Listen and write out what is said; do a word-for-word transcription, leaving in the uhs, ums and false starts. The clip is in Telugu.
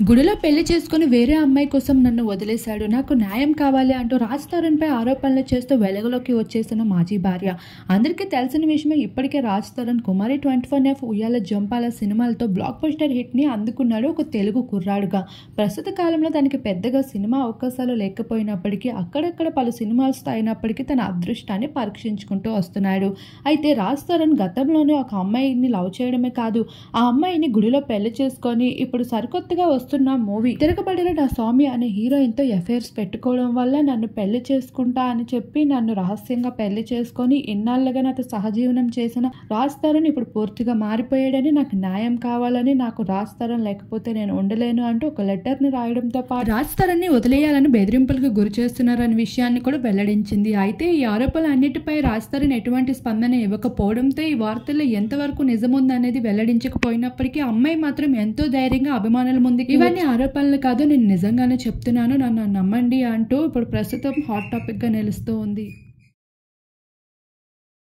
గుడిలో పెళ్లి చేసుకుని వేరే అమ్మాయి కోసం నన్ను వదిలేశాడు, నాకు న్యాయం కావాలి అంటూ రాజ్ తరుణ్ పై ఆరోపణలు చేస్తూ వెలుగులోకి వచ్చేసిన మాజీ భార్య. అందరికీ తెలిసిన విషయమే. ఇప్పటికే Raj Tarun Kumari twenty four F Uyyala Jampala సినిమాలతో బ్లాక్ బస్టర్ హిట్ ని అందుకున్నాడు ఒక తెలుగు కుర్రాడుగా. ప్రస్తుత కాలంలో తనకి పెద్దగా సినిమా అవకాశాలు లేకపోయినప్పటికీ అక్కడక్కడ పలు సినిమాలు అయినప్పటికీ తన అదృష్టాన్ని పరీక్షించుకుంటూ వస్తున్నాడు. అయితే రాజ్ తరుణ్ గతంలోనే ఒక అమ్మాయిని లవ్ చేయడమే కాదు, ఆ అమ్మాయిని గుడిలో పెళ్లి చేసుకొని ఇప్పుడు సరికొత్తగా వస్తున్న మూవీ తిరగబడిన నా స్వామి అనే హీరోయిన్ తో అఫైర్స్ పెట్టుకోవడం వల్ల నన్ను పెళ్లి చేసుకుంటా అని చెప్పి నన్ను రహస్యంగా పెళ్లి చేసుకొని ఇన్నాళ్ళుగా నాతో సహజీవనం చేసిన రాజ్ తరుణ్ ఇప్పుడు పూర్తిగా మారిపోయాడని, నాకు న్యాయం కావాలని, నాకు రాజ్ తరుణ్ లేకపోతే నేను ఉండలేను అంటూ ఒక లెటర్ ని రాయడంతో పాటు రాజ్ తరుణ్ ని వదిలేయాలని బెదిరింపులకు గురి చేస్తున్నారనే విషయాన్ని కూడా వెల్లడించింది. అయితే ఈ ఆరోపణలు అన్నిటిపై రాజ్ తరుణ్ ఎటువంటి స్పందన ఇవ్వకపోవడంతో ఈ వార్తల్లో ఎంతవరకు నిజముందనేది వెల్లడించకపోయినప్పటికీ అమ్మాయి మాత్రం ఎంతో ధైర్యంగా అభిమానుల ముందుకి ఇవన్నీ ఆరోపణలు కాదు, నేను నిజంగానే చెప్తున్నాను, నన్ను నమ్మండి అంటూ ఇప్పుడు ప్రస్తుతం హాట్ టాపిక్ గా నిలుస్తూ ఉంది.